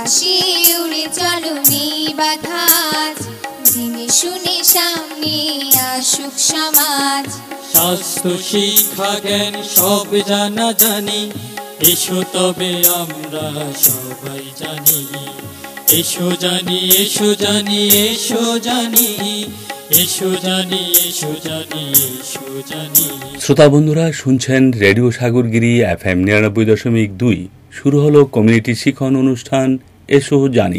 আকাশে উড়ে চলো নেই বাধা, জেনে শুনে সামনে আসুক সমাজ। স্বাস্থ্য শিক্ষা জ্ঞান সব জানা জানি, এসো তবে আমরা সবাই জানি। এসো জানি এসো জানি এসো জানি, এসো জানি এসো জানি এসো জানি। শ্রোতা বন্ধুরা, শুনছেন রেডিও সাগরগিরি FM ৯৯.২। শুরু হলো কমিউনিটি শিখন অনুষ্ঠান এসো জানি।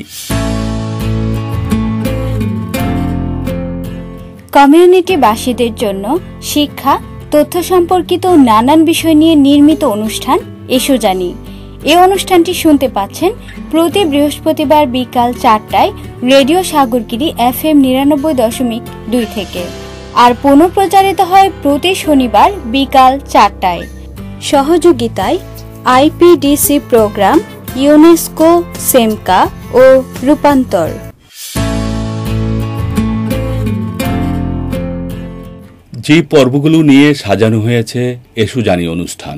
কমিউনিটিবাসীদের জন্য শিক্ষা, তথ্য সম্পর্কিত নানান বিষয় নিয়ে নির্মিত অনুষ্ঠান এসো জানি। এই অনুষ্ঠানটি শুনতে পাচ্ছেন প্রতি বৃহস্পতিবার বিকাল ৪টায় রেডিও সাগরগিরি FM ৯৯.২ থেকে, আর পুনঃপ্রচারিত হয় প্রতি শনিবার বিকাল ৪টায়। সহযোগিতায় IPDC প্রোগ্রাম, ইউনেস্কো, সেমকা ও রূপান্তর। যে পর্বগুলো নিয়ে সাজানো হয়েছে এসো জানি অনুষ্ঠান।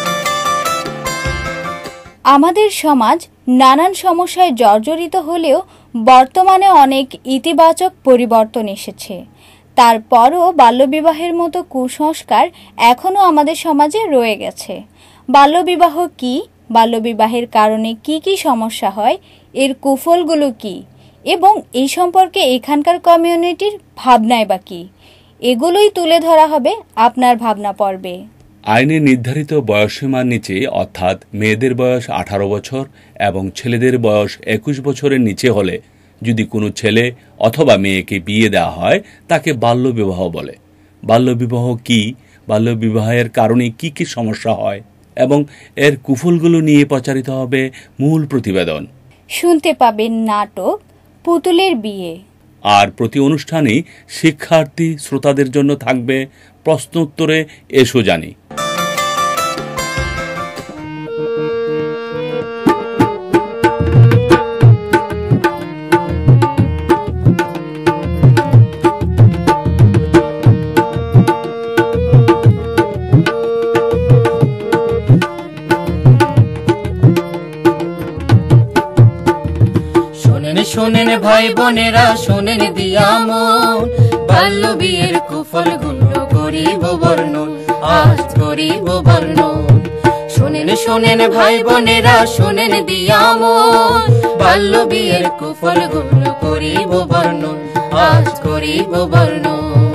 আমাদের সমাজ নানান সমস্যায় জর্জরিত হলেও বর্তমানে অনেক ইতিবাচক পরিবর্তন এসেছে। তারপরও বাল্যবিবাহের মতো কুসংস্কার এখনও আমাদের সমাজে রয়ে গেছে। বাল্যবিবাহ কি, বাল্যবিবাহের কারণে কি কি সমস্যা হয়, এর কুফলগুলো কি, এবং এই সম্পর্কে এখানকার কমিউনিটির ভাবনাই বা কি, এগুলোই তুলে ধরা হবে আপনার ভাবনা পর্বে। আইনে নির্ধারিত বয়সসীমার নিচে, অর্থাৎ মেয়েদের বয়স 18 বছর এবং ছেলেদের বয়স 21 বছরের নিচে হলে যদি কোনো ছেলে অথবা মেয়েকে বিয়ে দেওয়া হয় তাকে বাল্যবিবাহ বলে। বাল্যবিবাহ কি, বাল্যবিবাহের কারণে কি কি সমস্যা হয় এবং এর কুফলগুলো নিয়ে প্রচারিত হবে মূল প্রতিবেদন। শুনতে পাবেন নাটক পুতুলের বিয়ে। আর প্রতি অনুষ্ঠানেই শিক্ষার্থী শ্রোতাদের জন্য থাকবে প্রশ্নোত্তরে এসো জানি। শোনেন ভাই বোনেরা, শোনেন দিয়া মন, বাল্য বিয়ের কুফল গুলো করিব বর্ণন, আজ করিব বর্ণন। শোনেন ভাই বোনেরা, শোনেন দিয়া মন, বাল্য বিয়ের কুফল গুলো করিব বর্ণন, আজ করিব বর্ণন।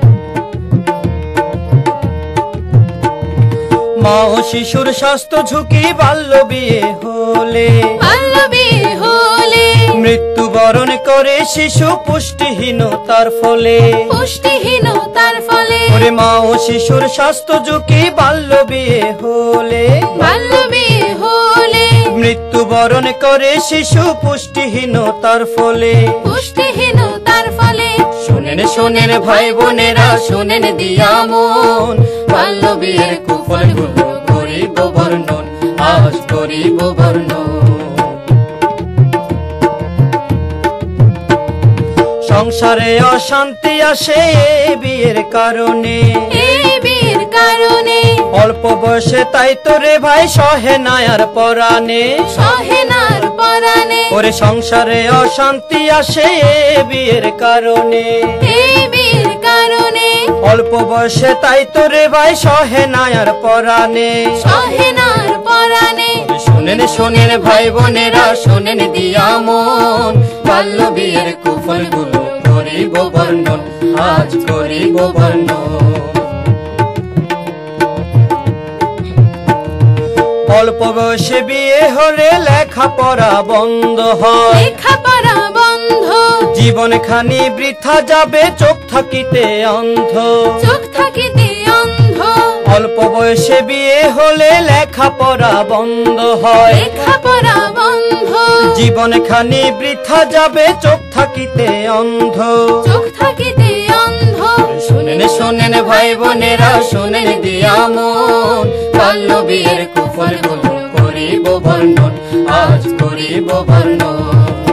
মা ও শিশুর স্বাস্থ্য ঝুঁকি বাল্য বিয়ে হলে, মৃত্যুবরণ করে শিশু পুষ্টিহীনতার ফলে, ওরে মা ও শিশুর স্বাস্থ্য ঝুঁকি বাল্য বিয়ে হলে, মৃত্যুবরণ করে শিশু পুষ্টিহীনতার ফলে। শোনেন ভাই বোনেরা, শোনেন দিয়া মন, বাল্য বিয়ের কুফল গুলো করিব বর্ণন, আজ করিব বর্ণন। সংসারে অশান্তি আসে এই বিয়ের কারণে, অল্প বয়সে তাই তো রে ভাই সহে নায়ার পরাণে, ওরে সংসারে অশান্তি আসে এই বিয়ের কারণে, অল্প বয়সে তাই তো রে ভাই সহে নায়ার পরাণে। শোনেন ভাই বোনেরা, শোনেন দিয়া মন, বাল্য বিয়ের কুফল গুলো করিব বর্ণন, আজ করিব বর্ণন। অল্প বয়সে বিয়ে হলে লেখাপড়া বন্ধ হয়, জীবন খানি বৃথা যাবে চোখ থাকিতে অন্ধ। অল্প বয়সে বিয়ে হলে লেখাপড়া বন্ধ হয়, জীবন খানি বৃথা যাবে চোখ থাকিতে অন্ধ। শোনেন ভাই বোনেরা, শোনেন দিয়া মন, বাল্য বিয়ের কুফল গুলো করিব বর্ণন, আজ করিব বর্ণন।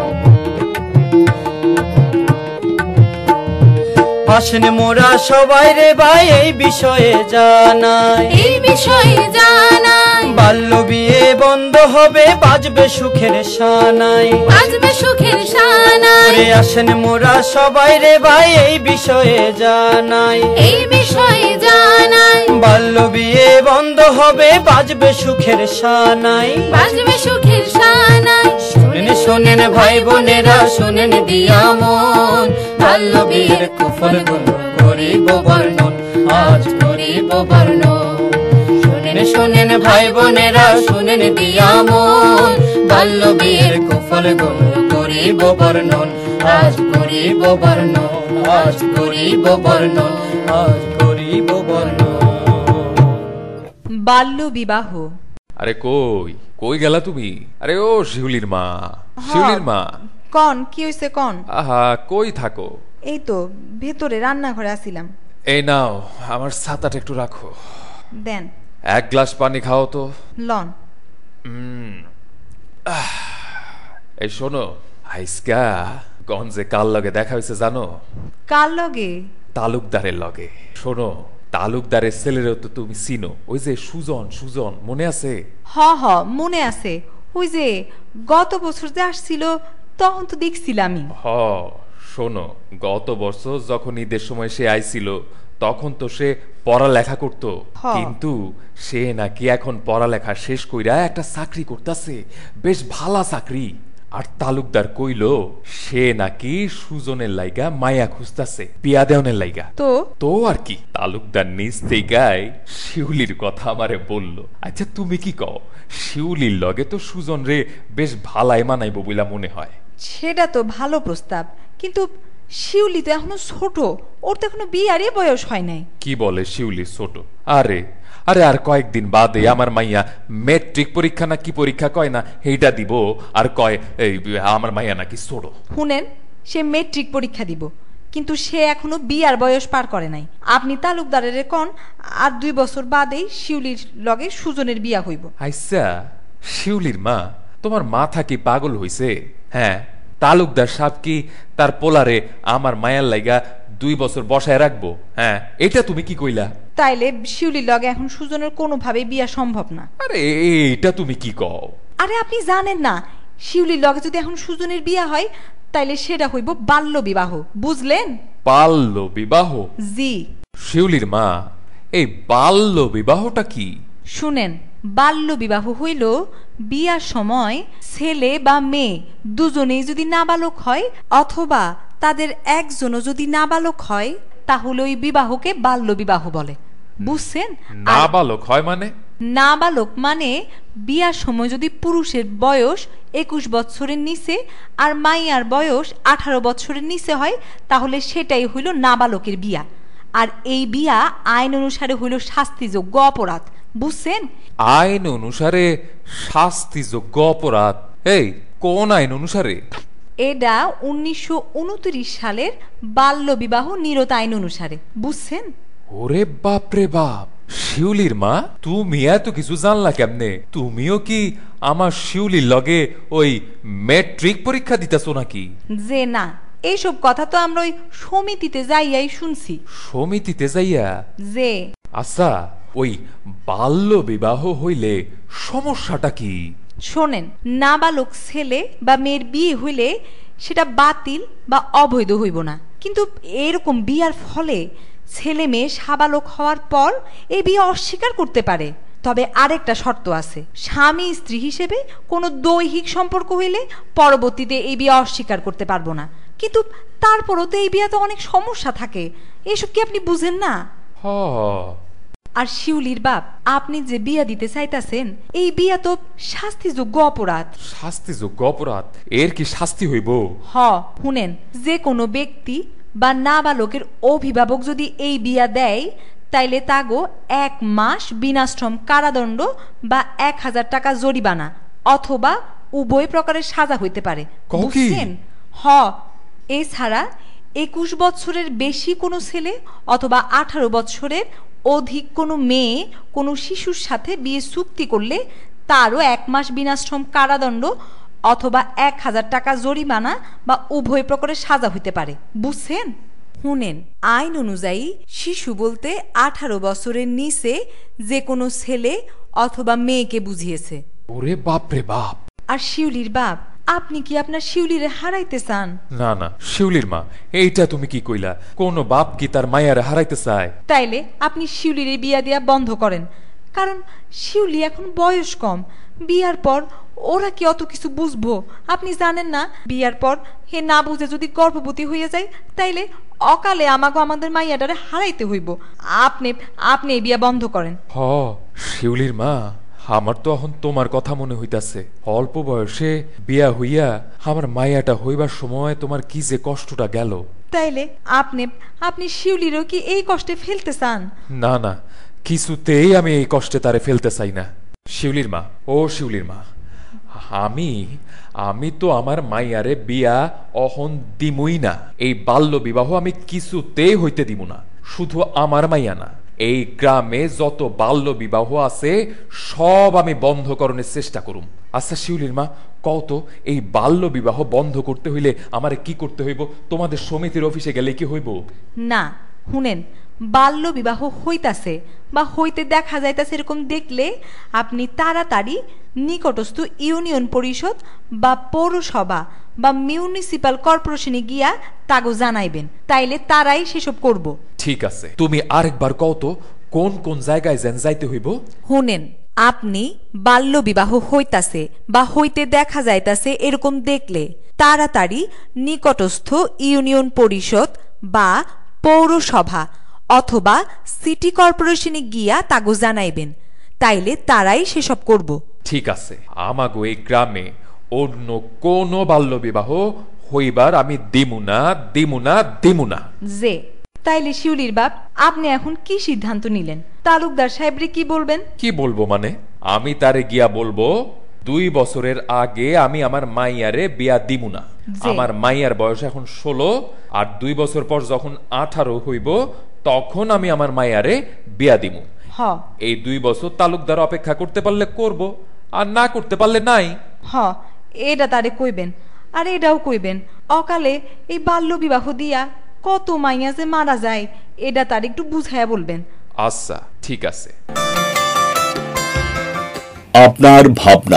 আসেন মোরা সবাই রে ভাই এই বিষয়ে জানাই, বাল্য বিয়ে বন্ধ হবে, বাজবে সুখের সানাই, বাজবে সুখের সানাই। ঘুরে আসেন মোরা সবাই রে ভাই এই বিষয়ে জানাই, এই বিষয়ে জানাই। বাল্য বিয়ে বন্ধ হবে, বাজবে সুখের সানাই, বাজবে সুখের সানাই। শোনেন শোনেন ভাই বোনেরা, শোনেন দিয়া মন, বাল্য বিয়ের কুফলগুলো করিব বর্ণন, আজ করিব বর্ণন। শোনেন শোনেন ভাই বোনেরা, শোনেন দিয়া মন, বাল্য বিয়ের কুফলগুলো করিব বর্ণন, আজ করিব বর্ণন, আজ করিব বর্ণন, আজ করিব বর্ণন। বাল্য বিবাহ। আরে কই কই গেলা তুমি? আরে ও শিউলির মা, শিউলির মা। কন কি হইছে কন? আহা কই থাকো? এই তো ভেতরে রান্নাঘরে আসিলাম। এই নাও আমার ছাতাটা একটু রাখো। দেন। এক গ্লাস পানি খাও তো। লন। এই শোনো, আইসকা গঞ্জে কার লগে দেখা হয়েছে জানো? কার লগে? তালুকদারের লগে। শোনো, তালুকদারের ছেলেরও তো তুমি চিনো, ওই যে সুজন, সুজন মনে আছে? হ হ মনে আছে, ওই যে গত বছর যে আসছিল তখন তো দেখছিলামই। হ শোনো, গত বছর যখন ঈদের সময় সে আইছিল তখন তো সে পড়ালেখা করতো, কিন্তু সে নাকি এখন পড়ালেখা শেষ কইরা একটা চাকরি করতেছে, বেশ ভালো চাকরি। আর তালুকদার কইল সে নাকি সুজনের লাইগা মায়া খুঁজতাছে, বিয়া দেওয়ানের লাইগা। তো আর কি, তালুকদার নিজ থেকেই শিউলির কথা আমারে বলল। আচ্ছা তুমি কি কও, শিউলির লগে তো সুজন রে বেশ ভালাই মানাইব বইলা মনে হয়। সেটা তো ভালো প্রস্তাব, কিন্তু শিউলি তো এখনো ছোট, ওর তো এখনো বিয়ারই বয়স হয় নাই। কি বলে শিউলি ছোট? আরে আরে আর কয়েকদিন বাদে আমার মাইয়া মেট্রিক পরীক্ষা না কি পরীক্ষা কয় না এইটা দিব, আর কয় এই আমার মাইয়া নাকি ছোট। শুনেন, সে মেট্রিক পরীক্ষা দিব, কিন্তু সে এখনো বিয়ার বয়স পার করে নাই। আপনি তালুকদারের কন আর 2 বছর বাদেই শিউলির লগে সুজনের বিয়া হইব। আচ্ছা শিউলির মা, তোমার মাথা কি পাগল হইছে? হ্যাঁ, তালুকদার সাহেব কি তার পোলারে আমার মায়ার লাইগা 2 বছর বসায় রাখবো? হ্যাঁ, এটা তুমি কি কইলা? তাইলে শিউলির লগে এখন সুজনের কোনোভাবে বিয়া সম্ভব না। আরে এটা তুমি কি কও? আরে আপনি জানেন না, শিউলির লগে যদি এখন সুজনের বিয়া হয় তাইলে সেটা হইব বাল্য বিবাহ, বুঝলেন? বাল্য বিবাহ? জি। শিউলির মা, এই বাল্য বিবাহটা কি? শুনেন, বাল্য বিবাহ হইল বিয়ার সময় ছেলে বা মেয়ে দুজনেই যদি নাবালক হয় অথবা তাদের একজনও যদি নাবালক হয় তাহলে ওই বিবাহকে বাল্য বিবাহ বলে, বুঝছেন? নাবালক হয় মানে? নাবালক মানে বিয়ার সময় যদি পুরুষের বয়স 21 বছরের নিচে আর মাইয়ার বয়স 18 বছরের নিচে হয় তাহলে সেটাই হইল নাবালকের বিয়া। আর এই বিয়া আইন অনুসারে হইল শাস্তিযোগ্য অপরাধ, বুঝছেন? আইন অনুসারে শাস্তিযোগ্য অপরাধ? এই কোন আইন অনুসারে? এটা 1929 সালের বাল্য বিবাহ নিরোধ আইন অনুসারে, বুঝছেন? ওরে বাপ রে বাপ, শিউলির মা তুমি এত কিছু জানলা কেমনে? তুমিও কি আমার শিউলির লগে ওই মেট্রিক পরীক্ষা দিতেছো নাকি? যে না, এইসব কথা তো আমরা ওই সমিতিতে যাইয়াই শুনছি। সমিতিতে যাইয়া? যে আচ্ছা, ওই বাল্য বিবাহ হইলে সমস্যাটা কি? শোনেন, নাবালক ছেলে বা মেয়ের বিয়ে হইলে সেটা বাতিল বা অবৈধ হইব না, কিন্তু এরকম বিয়ার ফলে ছেলে মেয়ে সাবালক হওয়ার পর এই বিয়ে অস্বীকার করতে পারে। তবে আরেকটা শর্ত আছে, স্বামী স্ত্রী হিসেবে কোনো দৈহিক সম্পর্ক হইলে পরবর্তীতে এই বিয়ে অস্বীকার করতে পারবো না। কিন্তু তারপরও তো এই বিয়াতে অনেক সমস্যা থাকে, এসব কি আপনি বুঝেন না? আর শিউলির বাপ, আপনি যে বিয়া দিতে চাইতাছেন এই বিয়া তো শাস্তিযোগ্য অপরাধ। শাস্তিযোগ্য অপরাধ? এর কি শাস্তি হইব? শুনেন, যে কোনো ব্যক্তি বা নাবালকের অভিভাবক যদি এই বিয়া দেয় তাইলে তাগো 1 মাস বিনাশ্রম কারাদণ্ড বা 1000 টাকা জরিমানা অথবা উভয় প্রকারের সাজা হইতে পারে, বুঝছেন? এছাড়া 21 বছরের বেশি কোনো ছেলে অথবা 18 বছরের অধিক কোনো মেয়ে কোনো শিশুর সাথে বিয়ে চুক্তি করলে তারও 1 মাস বিনাশ্রম কারাদণ্ড অথবা 1000 টাকা জরিমানা বা উভয় প্রকারের সাজা হইতে পারে, বুঝছেন? শুনেন, আইন অনুযায়ী শিশু বলতে 18 বছরের নিচে যে কোনো ছেলে অথবা মেয়েকে বুঝিয়েছে। ওরে বাপ রে বাপ। আর শিউলির বাপ, আপনি কি আপনার শিউলিরে হারাইতে চান? না না শিউলির মা, এইটা তুমি কি কইলা? কোন বাপ কি তার মায়ারে হারাইতে চায়? তাইলে আপনি শিউলিরে বিয়া দেয়া বন্ধ করেন, কারণ শিউলি এখন বয়স কম। বিয়ার পর ওরা কি অত কিছু বুঝবো? আপনি জানেন না, বিয়ার পর হে না বুঝে যদি গর্ভবতী হয়ে যায় তাইলে অকালে আমাদের মাইয়াটারে হারাইতে হইব। আপনি এই বিয়া বন্ধ করেন। হ শিউলির মা, আমার তো এখন তোমার কথা মনে হইতাছে। অল্প বয়সে বিয়া হইয়া আমার মায়াটা হইবার সময় তোমার কি যে কষ্টটা গেল। তাইলে আপনি শিউলিরও কি এই কষ্টে ফেলতে চান? না না, কিছুতেই আমি এই কষ্টে তারে ফেলতে চাই না। শিউলির মা, ও শিউলির মা, আমি তো আমার মাইয়ারে বিয়া অহন দিমুই না। এই বাল্য বিবাহ আমি কিছুতেই হইতে দিব না। শুধু আমার মাইয়া না, এই গ্রামে যত বাল্য বিবাহ আছে সব আমি বন্ধ করণের চেষ্টা করুম। আচ্ছা শিউলির মা, কত এই বাল্য বিবাহ বন্ধ করতে হইলে আমারে কি করতে হইব? তোমাদের সমিতির অফিসে গেলে কি হইব? না, শুনেন, বাল্য বিবাহ হইতাছে বা হইতে দেখা যাইতাছে এরকম দেখলে আপনি তাড়াতাড়ি নিকটস্থ ইউনিয়ন পরিষদ বা পৌরসভা বা মিউনিসিপাল কর্পোরেশনে গিয়া তাগো জানাইবেন, তাইলে তারাই সেসব করব। ঠিক আছে, তুমি আরেকবার কও তো কোন কোন জায়গায় যাইতে হইব? শুনেন, আপনি বাল্য বিবাহ হইতাছে বা হইতে দেখা যাইতাছে এরকম দেখলে তাড়াতাড়ি নিকটস্থ ইউনিয়ন পরিষদ বা পৌরসভা অথবা সিটি কর্পোরেশনে গিয়া তাগো জানাইবেন, তাইলে তারাই সেসব করব। ঠিক আছে, আমাগো এই গ্রামে অন্য কোন বাল্য বিবাহ হইবার আমি দিমু না। যে তাইলে শিউলির বাপ, আপনি এখন কি সিদ্ধান্ত নিলেন? তালুকদার সাহেবরে কি বলবেন? কি বলবো মানে, আমি তারে গিয়া বলবো 2 বছরের আগে আমি আমার মাইয়ারে বিয়া দিমু না। আমার মাইয়ার বয়স এখন 16, আর 2 বছর পর যখন 18 হইব তখন আমি আমার মাইয়ারে বিয়া দিমু। এই 2 বছর তালুকদার অপেক্ষা করতে পারলে করব, আর না করতে পারলে নাই। এটা তারে কইবেন, আর এটাও কইবেন অকালে এই বাল্য বিবাহ দিয়া কত মাইয়া যে মারা যায়, এটা তার একটু বুঝাইয়া বলবেন। আচ্ছা ঠিক আছে। আপনার ভাবনা।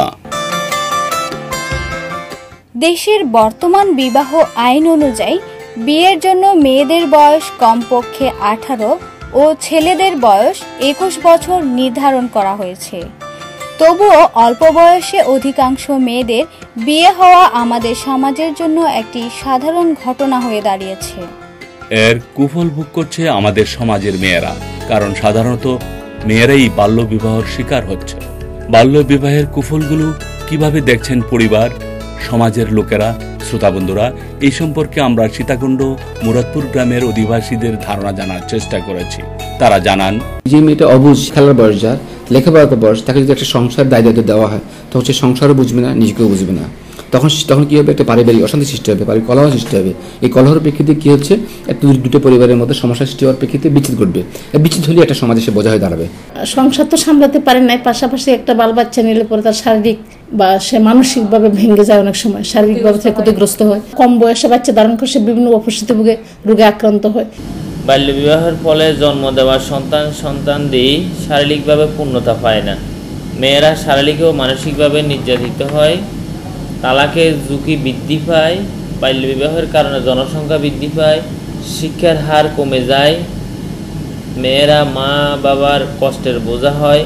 দেশের বর্তমান বিবাহ আইন অনুযায়ী বিয়ের জন্য মেয়েদের বয়স কমপক্ষে 18 ও ছেলেদের বয়স 21 বছর নির্ধারণ করা হয়েছে। তবুও অল্প বয়সে অধিকাংশ মেয়েদের বিয়ে হওয়া আমাদের সমাজের জন্য একটি সাধারণ ঘটনা হয়ে দাঁড়িয়েছে। এর কুফল ভোগ করছে আমাদের সমাজের মেয়েরা, কারণ সাধারণত মেয়েরাই বাল্য বিবাহের শিকার হচ্ছে। বাল্য বিবাহের কুফলগুলো কিভাবে দেখছেন পরিবার, সমাজের লোকেরা? শ্রোতা বন্ধুরা, এই সম্পর্কে আমরা সীতাকুণ্ড মুরাদপুর গ্রামের অধিবাসীদের ধারণা জানার চেষ্টা করেছি। তারা জানান, যে মেয়েটা অবুঝ, খেলার বয়স, যার লেখাপড়ার বয়স, তাকে যদি একটা সংসার দায়িত্ব দেওয়া হয় তখন সে সংসারও বুঝবে না, নিজেকেও বুঝবে না। তখন কি হবে? একটা পারিবারিক অশান্তি সৃষ্টি হবে, পারিবারিক কলহ সৃষ্টি হবে। এই কলহের প্রেক্ষিতে কি হচ্ছে, একটা দুটো পরিবারের মধ্যে সমস্যা সৃষ্টি হওয়ার প্রেক্ষিতে বিচ্ছেদ ঘটবে। বিচ্ছেদ হলে একটা সমাজে সে বোঝা হয়ে দাঁড়াবে। সংসার তো সামলাতে পারে না, পাশাপাশি একটা বাল বাচ্চা নিলে পরে তার শারীরিক বা সে মানসিকভাবে ভেঙে যায়, অনেক সময় শারীরিকভাবে ক্ষতিগ্রস্ত হয়। কম বয়সে বাচ্চা ধারণ করে সে বিভিন্ন অপুষ্টিতে রোগে আক্রান্ত হয়। বাল্য বিবাহের ফলে জন্ম দেওয়া সন্তানদের শারীরিকভাবে পূর্ণতা পায় না। মেয়েরা শারীরিক ও মানসিকভাবে নির্যাতিত হয়। তালাকের ঝুঁকি বৃদ্ধি পায়। বাল্য বিবাহের কারণে জনসংখ্যা বৃদ্ধি পায়। শিক্ষার হার কমে যায়। মেয়েরা মা বাবার কষ্টের বোঝা হয়।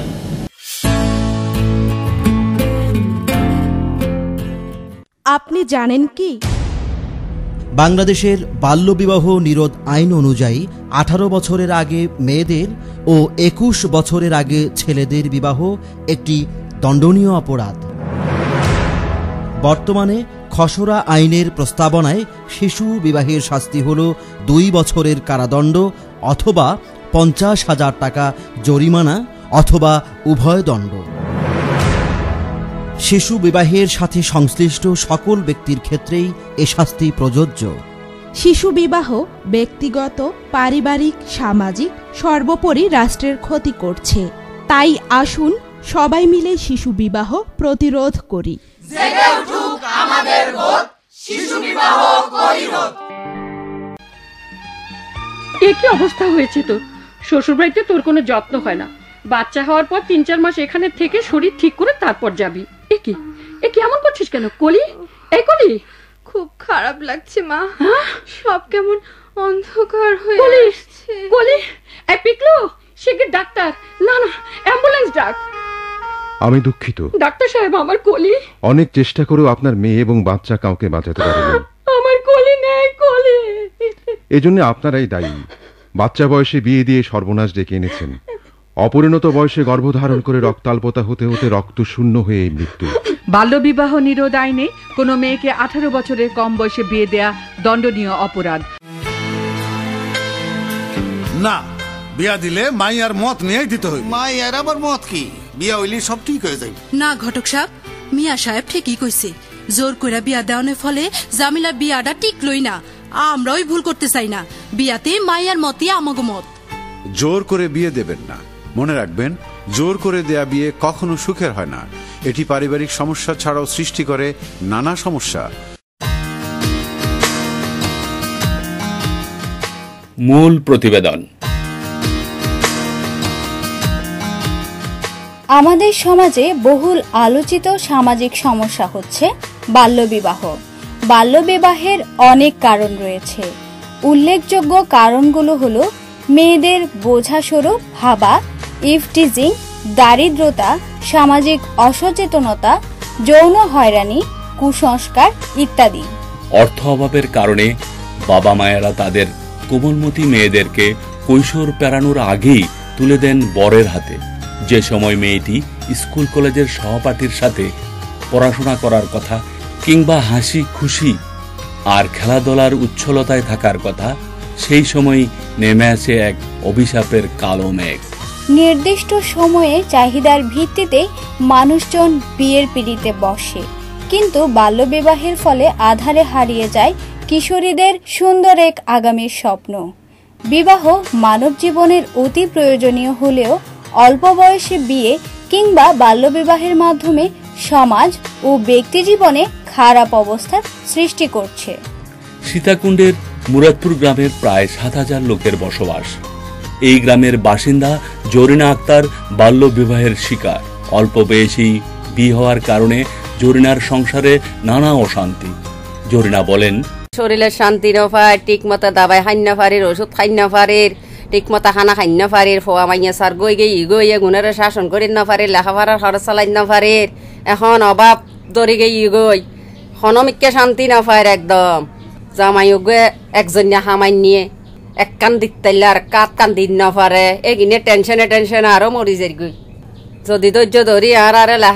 আপনি জানেন কি, বাংলাদেশের বাল্যবিবাহ নিরোধ আইন অনুযায়ী 18 বছরের আগে মেয়েদের ও 21 বছরের আগে ছেলেদের বিবাহ একটি দণ্ডনীয় অপরাধ। বর্তমানে খসড়া আইনের প্রস্তাবনায় শিশু বিবাহের শাস্তি হল 2 বছরের কারাদণ্ড অথবা 50,000 টাকা জরিমানা অথবা উভয় দণ্ড। শিশু বিবাহের সাথে সংশ্লিষ্ট সকল ব্যক্তির ক্ষেত্রেই এ শাস্তি প্রযোজ্য। শিশু বিবাহ ব্যক্তিগত, পারিবারিক, সামাজিক, সর্বোপরি রাষ্ট্রের ক্ষতি করছে। তাই আসুন সবাই মিলে শিশু বিবাহ প্রতিরোধ করি। জেগে উঠুক আমাদের বোধ, শিশু বিবাহ প্রতিরোধ। একই অবস্থা হয়েছে তোর। শ্বশুর বাড়িতে তোর কোনো যত্ন হয় না, বাচ্চা হওয়ার পর 3-4 মাস এখানে থেকে শরীর ঠিক করে তারপর যাবি। এ কি এমন করছিস কেন কলি? এই কলি, খুব খারাপ লাগছে মা, সব কেমন অন্ধকার হয়ে আসছে। কলি, এই পিকলু, শিগগির ডাক্তার, না অ্যাম্বুলেন্স ডাক। আমি দুঃখিত ডাক্তার সাহেব, আমার কলি। অনেক চেষ্টা করেও আপনার মেয়ে এবং বাচ্চা কাউকে বাঁচাতে পারেনি। আমার কলি নেই, কলি। এজন্য আপনারাই দায়ী। বাচ্চা বয়সে বিয়ে দিয়ে সর্বনাশ ডেকে এনেছেন। অপরিণত বয়সে গর্ভধারণ করে রক্তাল্পতা হতে হতে রক্ত শূন্য হয়ে মৃত্যু। বাল্যবিবাহ নিরোধ আইনে কোনো মেয়েকে 18 বছরের কম বয়সে বিয়ে দেয়া দণ্ডনীয় অপরাধ। না, বিয়া দিলে মাইয়ার মত নিয়েই দিতে হইবে। মাইয়ার আবার মত কি? বিয়া হইলে সব ঠিক হয়ে যাবে। না ঘটক সাহেব, মিয়া সাহেব ঠিকই কইছে। জোর করে বিয়া দেওয়ানোর ফলে জামিলা বিয়াটা টিকলই না। আমরাই ভুল করতে চাই না। বিয়াতে মাইয়ার মতই আমাগো মত। জোর করে বিয়ে দেবেন না। মনে রাখবেন, জোর করে দেয়া বিয়ে কখনো সুখের হয় না। এটি পারিবারিক সমস্যা ছাড়াও সৃষ্টি করে নানা সমস্যা। মূল প্রতিবেদন। আমাদের সমাজে বহুল আলোচিত সামাজিক সমস্যা হচ্ছে বাল্যবিবাহ। বাল্যবিবাহের অনেক কারণ রয়েছে। উল্লেখযোগ্য কারণগুলো হলো মেয়েদের বোঝাস্বরূপ ভাবা, ইফটিজিং, দারিদ্রতা, সামাজিক অসচেতনতা, যৌন হয়রানি, কুসংস্কার ইত্যাদি। অর্থ অভাবের কারণে বাবা মায়েরা তাদের কোমলমতি মেয়েদেরকে কৈশোর পেরানোর আগেই তুলে দেন বরের হাতে, যে সময় মেয়েটি স্কুল কলেজের সহপাঠীর সাথে পড়াশোনা করার কথা কিংবা হাসি খুশি আর খেলাধুলার উচ্ছলতায় থাকার কথা, সেই সময় নেমে আসে এক অভিশাপের কালো মেঘ। নির্দিষ্ট সময়ে চাহিদার ভিত্তিতে মানুষজন বিয়ের পিড়িতে বসে, কিন্তু বাল্যবিবাহের ফলে আধারে হারিয়ে যায় কিশোরীদের সুন্দর এক আগামীর স্বপ্ন। বিবাহ মানব জীবনের অতি প্রয়োজনীয় হলেও অল্প বয়সে বিয়ে কিংবা বাল্যবিবাহের মাধ্যমে সমাজ ও ব্যক্তি জীবনে খারাপ অবস্থার সৃষ্টি করছে। সীতাকুণ্ডের মুরাদপুর গ্রামের প্রায় 7,000 লোকের বসবাস। এই গ্রামের বাসিন্দা জরিনা আক্তার বাল্য বিবাহের শিকার। অল্প বয়সেই বিয়ে হওয়ার কারণে জরিনার সংসারে নানা অশান্তি। জরিনা বলেন, শরীরে শান্তি নফার, ঠিক মতো দাবাই খাইন ফারির, ওষুধ খাইন ফারির, ঠিক মতো খানা খাইন ফারির, ফোয়া মাইয়া সার গই গিয়ে গুণের শাসন করি নফারির, লেখাপড়ার খরচ চালাই নফারির, এখন অভাব দরি গই হনমিককে শান্তি নফার একদম। জামাইও গে একজনিয়া হামাই নিয়ে এক কান দিতাইলে আর কান দিন নফারে, এগিনে টেনশনে আরো মরি যাই গই। যদি ধৈর্য ধরি আর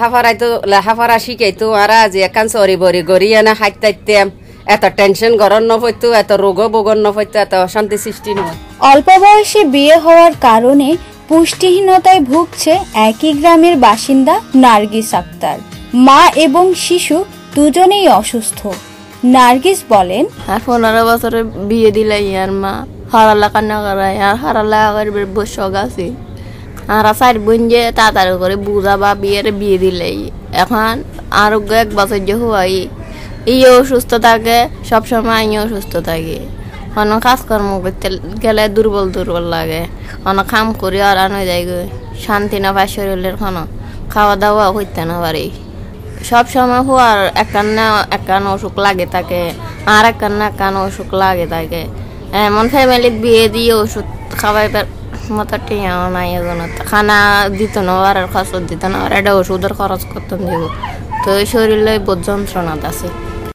লেখাপড়া শিখাইতো আর আজি একান চরি বরি গড়ি এনে খাইতাইতাম, এত টেনশন গরম নফইতো, এত রোগ বোগন নফইতো, এত অশান্তি সৃষ্টি নয়। অল্প বয়সে বিয়ে হওয়ার কারণে পুষ্টিহীনতায় ভুগছে একই গ্রামের বাসিন্দা নার্গিস আক্তার। মা এবং শিশু দুজনেই অসুস্থ। নার্গিস বলেন, 15 বছরে বিয়ে দিলে আর মা হারালা কান্না করায়, আর হারালা বসক আছে আর 4 বোন যে তাড়াতাড়ি করে বুঝাবা বিয়ে দিলেই। এখন আরোগ্য 1 বছর যে হওয়াই, ইও সুস্থ থাকে, সবসময় আমিও সুস্থ থাকি। অনেক কাজকর্ম করতে গেলে দুর্বল লাগে, অনেক কাম করি আর আনো যাই শান্তি না পায় শরীরের, খাওয়া দাওয়া হইতে না পারি। সবসময় হওয়ার একখান অসুখ লাগে থাকে, আর একখান অসুখ লাগে থাকে। এমন ফ্যামিলির বিয়ে দিয়ে ওষুধ খাওয়াই মতো টিয়াও নাই, এগুলো খানা দিত না আর খরচ দিত না, আর এটা ওষুধের খরচ করতাম দিব, তো শরীরে বহুত যন্ত্রণা আছে।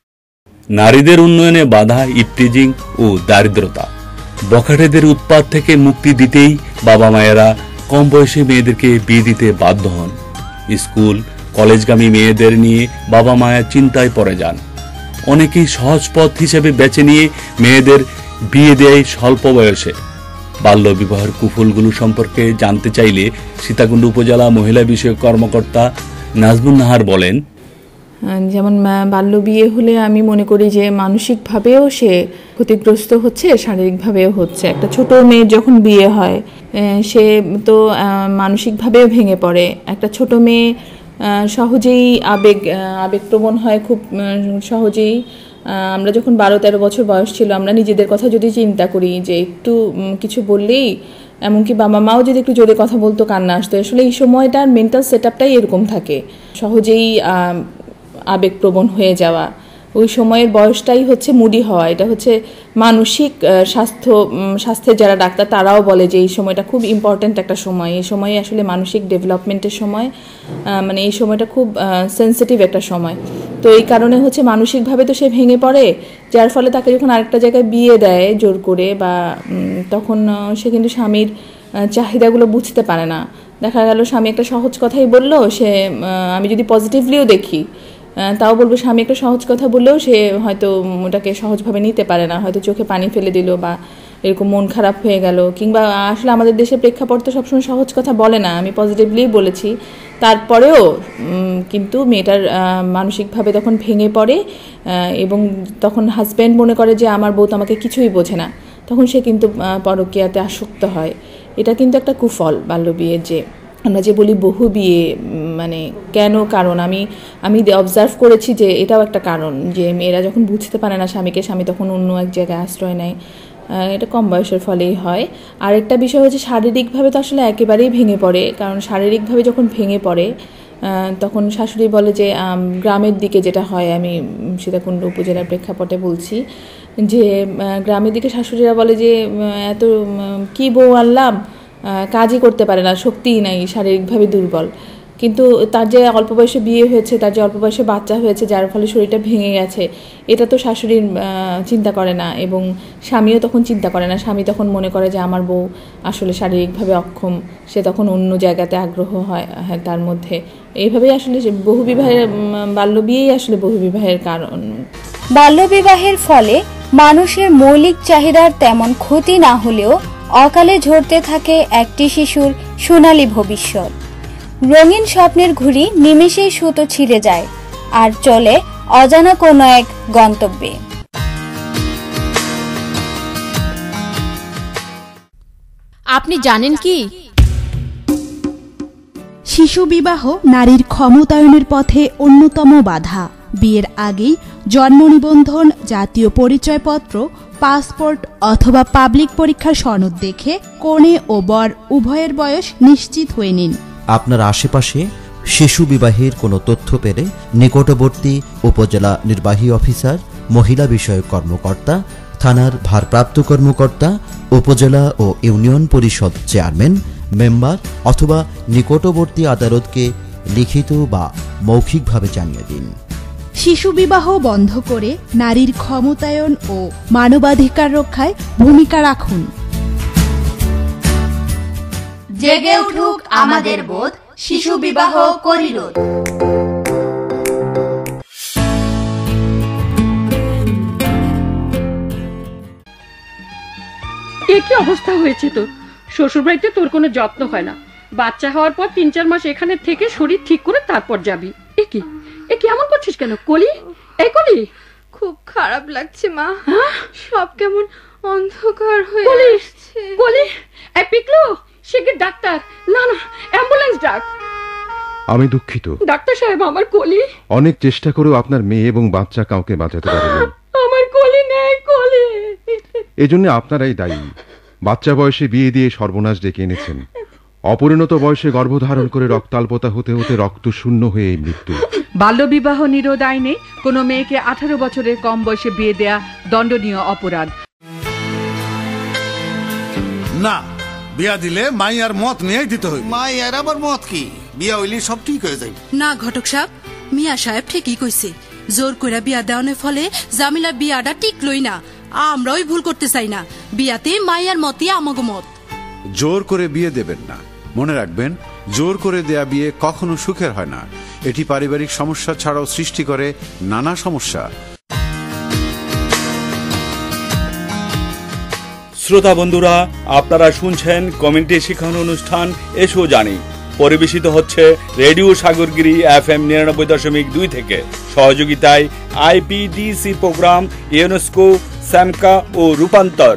নারীদের উন্নয়নে বাধা ইফটিজিং ও দারিদ্রতা। বখাটেদের উৎপাত থেকে মুক্তি দিতেই বাবা মায়েরা কম বয়সে মেয়েদেরকে বিয়ে দিতে বাধ্য হন। স্কুল কলেজগামী মেয়েদের নিয়ে বাবা মায়ের চিন্তায় পড়ে যান। অনেকেই সহজ পথ হিসেবে বেছে নিয়ে মেয়েদের বিয়ে দেয় স্বল্প বয়সে। বাল্য বিবাহের কুফলগুলো সম্পর্কে জানতে চাইলে সীতাকুণ্ড উপজেলা মহিলা বিষয়ক কর্মকর্তা নাজমুন নাহার বলেন, যেমন বাল্য বিয়ে হলে আমি মনে করি যে মানসিকভাবেও সে ক্ষতিগ্রস্ত হচ্ছে, শারীরিকভাবেও হচ্ছে। একটা ছোট মেয়ের যখন বিয়ে হয় সে তো মানসিকভাবেও ভেঙে পড়ে। একটা ছোট মেয়ে সহজেই আবেগপ্রবণ হয়, খুব সহজেই আমরা যখন 12-13 বছর বয়স ছিল, আমরা নিজেদের কথা যদি চিন্তা করি যে একটু কিছু বললেই, এমনকি বাবা মাও যদি একটু জোরে কথা বলতো কান্না আসতো। আসলে এই সময়টার মেন্টাল সেট আপটাই এরকম থাকে, সহজেই আবেগপ্রবণ হয়ে যাওয়া। ওই সময়ের বয়সটাই হচ্ছে মুডি হওয়া। এটা হচ্ছে মানসিক স্বাস্থ্যের যারা ডাক্তার তারাও বলে যে এই সময়টা খুব ইম্পর্ট্যান্ট একটা সময়। এই সময়ে আসলে মানসিক ডেভেলপমেন্টের সময়, মানে এই সময়টা খুব সেন্সিটিভ একটা সময়। তো এই কারণে হচ্ছে মানসিকভাবে তো সে ভেঙে পড়ে, যার ফলে তাকে যখন আরেকটা জায়গায় বিয়ে দেয় জোর করে, বা তখন সে কিন্তু স্বামীর চাহিদাগুলো বুঝতে পারে না। দেখা গেল স্বামী একটা সহজ কথাই বললো, সে আমি যদি পজিটিভলিও দেখি তাও বলবো স্বামী একটা সহজ কথা বললেও সে হয়তো ওটাকে সহজভাবে নিতে পারে না, হয়তো চোখে পানি ফেলে দিল বা এরকম মন খারাপ হয়ে গেল। কিংবা আসলে আমাদের দেশের প্রেক্ষাপট তো সবসময় সহজ কথা বলে না, আমি পজিটিভলি বলেছি, তারপরেও কিন্তু মেয়েটার মানসিকভাবে তখন ভেঙে পড়ে এবং তখন হাজব্যান্ড মনে করে যে আমার বউ তো আমাকে কিছুই বোঝে না, তখন সে কিন্তু পরকীয়াতে আসক্ত হয়। এটা কিন্তু একটা কুফল বাল্যবিয়ের, যে আমরা যে বলি বহু বিয়ে, মানে কেন, কারণ আমি অবজার্ভ করেছি যে এটাও একটা কারণ, যে মেয়েরা যখন বুঝতে পারে না স্বামীকে, স্বামী তখন অন্য এক জায়গায় আশ্রয় নেয়। এটা কম বয়সের ফলেই হয়। আরেকটা বিষয় হচ্ছে শারীরিকভাবে তো আসলে একেবারেই ভেঙে পড়ে, কারণ শারীরিকভাবে যখন ভেঙে পড়ে তখন শাশুড়ি বলে যে গ্রামের দিকে যেটা হয়, আমি সীতাকুণ্ড উপজেলার প্রেক্ষাপটে বলছি, যে গ্রামের দিকে শাশুড়িরা বলে যে এত কি বউ আনলাম, কাজই করতে পারে না, শক্তিই নাই, শারীরিকভাবে দুর্বল। কিন্তু তার যে অল্প বয়সে বিয়ে হয়েছে, তার যে অল্প বয়সে বাচ্চা হয়েছে, যার ফলে শরীরটা ভেঙে গেছে, এটা তো শাশুড়ির চিন্তা করে না, এবং স্বামীও তখন চিন্তা করে না। স্বামী তখন মনে করে যে আমার বউ আসলে শারীরিকভাবে অক্ষম, সে তখন অন্য জায়গাতে আগ্রহ হয় তার মধ্যে। এইভাবেই আসলে বহুবিবাহের, বাল্যবিয়েই আসলে বহুবিবাহের কারণ। বাল্যবিবাহের ফলে মানুষের মৌলিক চাহিদার তেমন ক্ষতি না হলেও অকালে ঝরতে থাকে একটি শিশুর সোনালী ভবিষ্যৎ। রঙিন স্বপ্নের ঘুড়ি নিমেষেই সুতো ছিঁড়ে যায় আর চলে অজানা কোনো এক গন্তব্যে। আপনি জানেন কি, শিশু বিবাহ নারীর ক্ষমতায়নের পথে অন্যতম বাধা। বিয়ের আগেই জন্ম নিবন্ধন, জাতীয় পরিচয়পত্র, পাসপোর্ট অথবা পাবলিক পরীক্ষার সনদ দেখে কনে ও বর উভয়ের বয়স নিশ্চিত হয়ে নিন। আপনার আশেপাশে শিশু বিবাহের কোনো তথ্য পেলে নিকটবর্তী উপজেলা নির্বাহী অফিসার, মহিলা বিষয়ক কর্মকর্তা, থানার ভারপ্রাপ্ত কর্মকর্তা, উপজেলা ও ইউনিয়ন পরিষদ চেয়ারম্যান, মেম্বার অথবা নিকটবর্তী আদালতকে লিখিত বা মৌখিকভাবে জানিয়ে দিন। শিশু বিবাহ বন্ধ করে নারীর ক্ষমতায়ন ও মানবাধিকার রক্ষায় ভূমিকা রাখুন। জেগে উঠুক আমাদের বোধ, শিশু বিবাহ করিরোধ। কি অবস্থা হয়েছে তোর? শ্বশুর বাড়িতে তোর কোনো যত্ন হয় না, বাচ্চা হওয়ার পর 3-4 মাস এখানে থেকে শরীর ঠিক করে তারপর যাবি। এ কি এমন করছিস কেন কলি? এই কলি, খুব খারাপ লাগছে মা, সব কেমন অন্ধকার হয়ে আসছে। কলি, এই পিকলু, শিগগির ডাক্তার, না অ্যাম্বুলেন্স ডাক। আমি দুঃখিত ডাক্তার সাহেব, আমার কলি। অনেক চেষ্টা করেও আপনার মেয়ে এবং বাচ্চা কাউকে বাঁচাতে পারেনি। আমার কলি নেই, কলি। এজন্য আপনারাই দায়ী। বাচ্চা বয়সে বিয়ে দিয়ে সর্বনাশ ডেকে এনেছেন। অপরিণত বয়সে গর্ভধারণ করে রক্তাল্পতা হতে হতে রক্ত শূন্য হয়ে এই মৃত্যু। বাল্যবিবাহ নিরোধ আইনে কোনো মেয়েকে 18 বছরের কম বয়সে বিয়ে দেয়া দণ্ডনীয় অপরাধ। না, বিয়া দিলে মাইয়ার মত নিয়েই দিতে হইবে। মাইয়ার আবার মত কি? বিয়া হইলে সব ঠিক হয়ে যাবে। না ঘটক সাহেব, মিয়া সাহেব ঠিকই কইছে। জোর করে বিয়া দেওয়ানোর ফলে জামিলা বিয়াটা টিকলই না। আমরাই ভুল করতে চাই না, বিয়াতে মাইয়ার মতই আমাগো মত। জোর করে বিয়ে দেবেন না। মনে রাখবেন, জোর করে দেয়া বিয়ে কখনো সুখের হয় না। এটি পারিবারিক সমস্যা ছাড়াও সৃষ্টি করে নানা সমস্যা। শ্রোতা বন্ধুরা, আপনারা শুনছেন কমিউনিটি শিক্ষণ অনুষ্ঠান এসো জানি, পরিবেশিত হচ্ছে রেডিও সাগরগিরি FM 99.2 থেকে। সহযোগিতায় IPDC প্রোগ্রাম, ইউনেস্কো, স্যামকা ও রূপান্তর।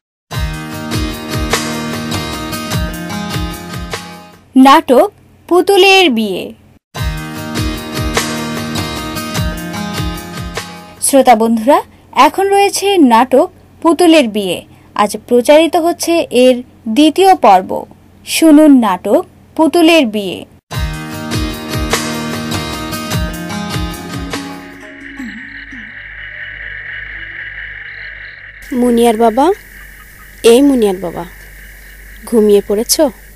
নাটক পুতুলের বিয়ে। শ্রোতা বন্ধুরা, এখন রয়েছে নাটক পুতুলের বিয়ে। আজ প্রচারিত হচ্ছে এর দ্বিতীয় পর্ব। শুনুন নাটক পুতুলের বিয়ে। মুনিয়ার বাবা, এই মুনিয়ার বাবা, ঘুমিয়ে পড়েছ?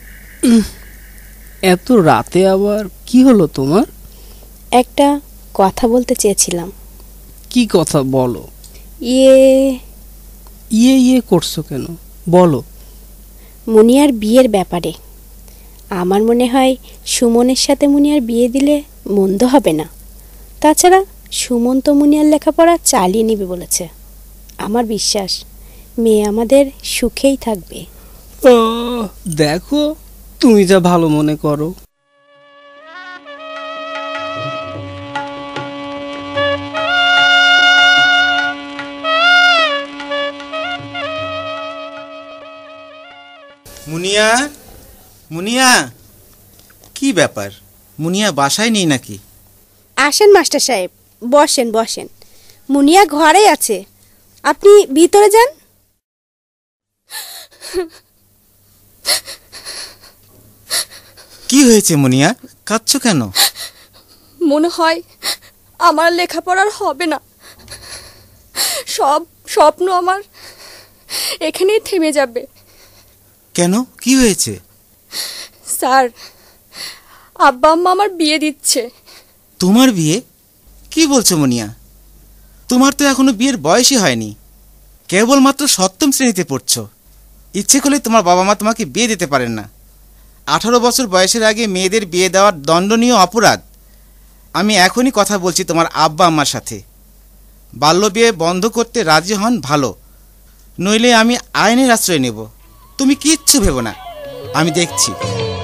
এত রাতে আবার কি হলো তোমার? একটা কথা বলতে চেয়েছিলাম। কি কথা বলো? ইয়ে ইয়ে করছো কেন, বলো। মুনিয়ার বিয়ের ব্যাপারে। আমার মনে হয় সুমনের সাথে মুনিয়ার বিয়ে দিলে মন্দ হবে না। তাছাড়া সুমন তো মুনিয়ার লেখাপড়া চালিয়ে নিবে বলেছে। আমার বিশ্বাস মেয়ে আমাদের সুখেই থাকবে। দেখো, তুমি যা ভালো মনে করো। মুনিয়া, মুনিয়া, কি ব্যাপার? মুনিয়া বাসায় নেই নাকি? আসেন মাস্টার সাহেব, বসেন বসেন। মুনিয়া ঘরে আছে, আপনি ভিতরে যান। কি হয়েছে মুনিয়া, কাঁদছো কেন? মনে হয় আমার লেখাপড়ার হবে না। সব স্বপ্ন আমার এখানেই থেমে যাবে। কেন, কি হয়েছে? স্যার, আব্বা আম্মা আমার বিয়ে দিচ্ছে। তোমার বিয়ে? কি বলছো মুনিয়া? তোমার তো এখনো বিয়ের বয়সই হয়নি, কেবলমাত্র 7ম শ্রেণীতে পড়ছো। ইচ্ছে করলে তোমার বাবা মা তোমাকে বিয়ে দিতে পারেন না। 18 বছর বয়সের আগে মেয়েদের বিয়ে দেওয়ার দণ্ডনীয় অপরাধ। আমি এখনই কথা বলছি তোমার আব্বা আম্মার সাথে। বাল্য বিয়ে বন্ধ করতে রাজি হন ভালো, নইলে আমি আইনের আশ্রয় নেব। তুমি কিচ্ছু ভেবো না, আমি দেখছি।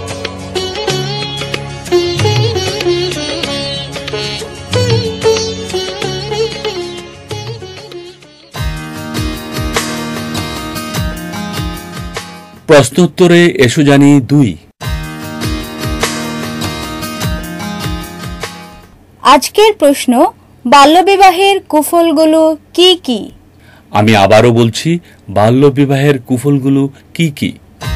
প্রশ্নোত্তরে এসো জানি 2। আজকের প্রশ্ন, বাল্যবিবাহের কুফলগুলো কি কি? আমি আবারও বলছি, বাল্যবিবাহের কুফলগুলো কি কি?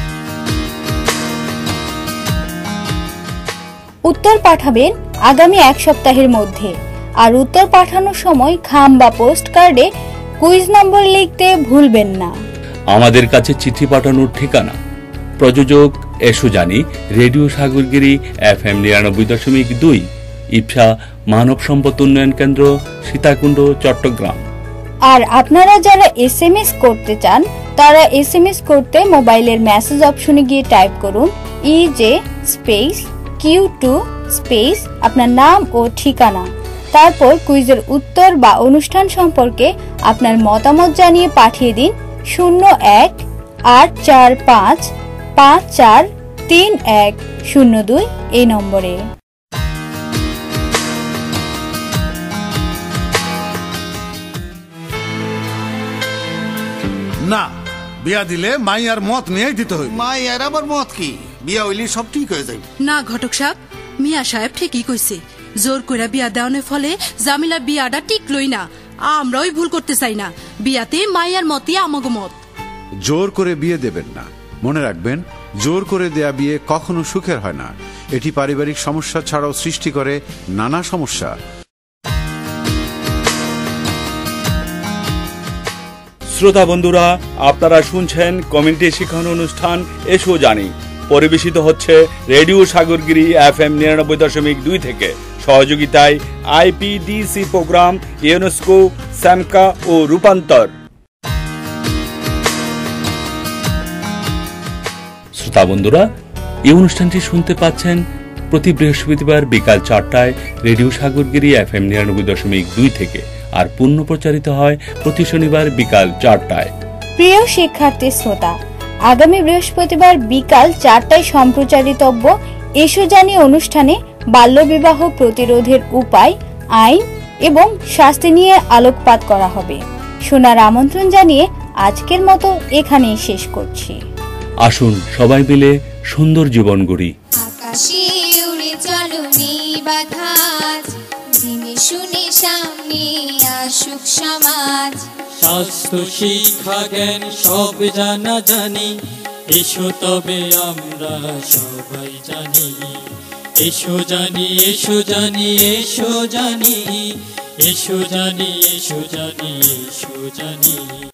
উত্তর পাঠাবেন আগামী 1 সপ্তাহের মধ্যে। আর উত্তর পাঠানোর সময় খাম বা পোস্ট কার্ডে কুইজ নম্বর লিখতে ভুলবেন না। আমাদের কাছে চিঠি পাঠানোর ঠিকানা, প্রযোজক এসো জানি, রেডিও সাগরগিরি FM 99.2, ইপসা মানব সম্পদ উন্নয়ন কেন্দ্র, সীতাকুণ্ড, চট্টগ্রাম। আর আপনারা যারা SMS করতে চান, তারা SMS করতে মোবাইলের মেসেজ অপশনে গিয়ে টাইপ করুন EJ স্পেস Q2 স্পেস আপনার নাম ও ঠিকানা। তারপর কুইজের উত্তর বা অনুষ্ঠান সম্পর্কে আপনার মতামত জানিয়ে পাঠিয়ে দিন 01-845-543102 এই নম্বরে। না, বিয়া দিলে মাই আর মত নিয়েই দিতে হইবে। মাই আর আবার মত কি? বিয়া হইলে সব ঠিক হয়ে যাবে। না ঘটক সাহেব, মিয়া সাহেব ঠিকই কইছে। জোর কইরা বিয়া দেওয়ানোর ফলে জামিলা বিয়াটা টিকলই না। আমরাই ভুল করতে চাই না। বিয়াতে মাইয়ার মতই আমাগো মত। জোর করে বিয়ে দেবেন না। মনে রাখবেন, জোর করে দেয়া বিয়ে কখনো সুখের হয় না। এটি পারিবারিক সমস্যা ছাড়াও সৃষ্টি করে নানা সমস্যা। শ্রোতা বন্ধুরা, আপনারা শুনছেন কমিউনিটি শিক্ষণ অনুষ্ঠান এসো জানি, পরিবেশিত হচ্ছে রেডিও সাগরগিরি FM 99.2 থেকে। সহযোগিতায় IPDC প্রোগ্রাম, ইউনেস্কো, স্যামকা ও রূপান্তর। শ্রোতা বন্ধুরা, এই অনুষ্ঠানটি শুনতে পাচ্ছেন প্রতি বৃহস্পতিবার বিকাল 4টায় রেডিও সাগরগিরি FM 99.2 থেকে, আর পুনঃ প্রচারিত হয় প্রতি শনিবার বিকাল 4টায়। প্রিয় শিক্ষার্থী শ্রোতা, আগামী বৃহস্পতিবার বিকাল 4টায় সম্প্রচারিতব্য এসো জানি অনুষ্ঠানে বাল্যবিবাহ প্রতিরোধের উপায়, আইন এবং শাস্তি নিয়ে আলোকপাত করা হবে। শোনার আমন্ত্রণ জানিয়ে আজকের মতো এখানেই শেষ করছি। আসুন সবাই মিলে সুন্দর জীবন গড়ি। আকাশে উড়ে চলো নেই বাতাস, দিনে শুনে সামনে আস। সুখ সমাজ। স্বাস্থ্য শিক্ষা জ্ঞান সব জানা জানি, এসো তবে আমরা সবাই জানি। এসো জানি এসো জানি এসো জানি, এসো জানি এসো জানি এসো জানি।